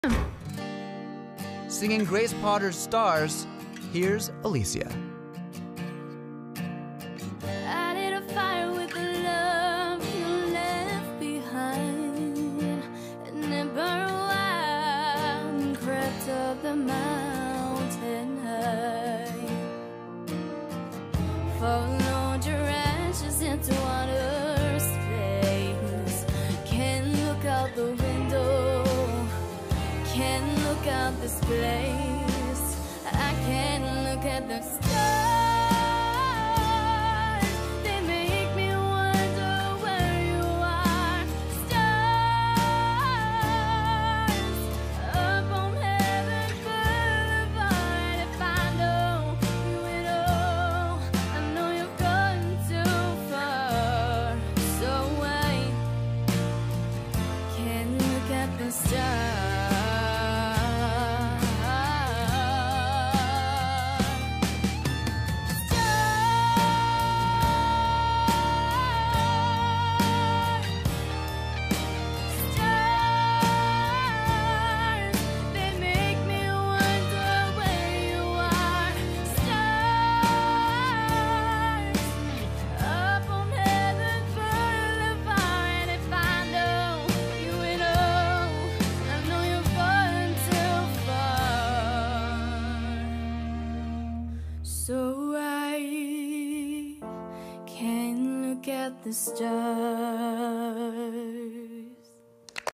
Singing Grace Potter's Stars, here's Alicia. I lit a fire with the love you left behind, and it burned wild and crept up the mountain high. Followed your ashes into outer space. Can't look out the window, can't look out this place. I can't look at the stars. They make me wonder where you are. Stars up on Heaven Boulevard. If I know you at all, I know you've gone too far. So I can't look at the stars. So I can't look at the stars.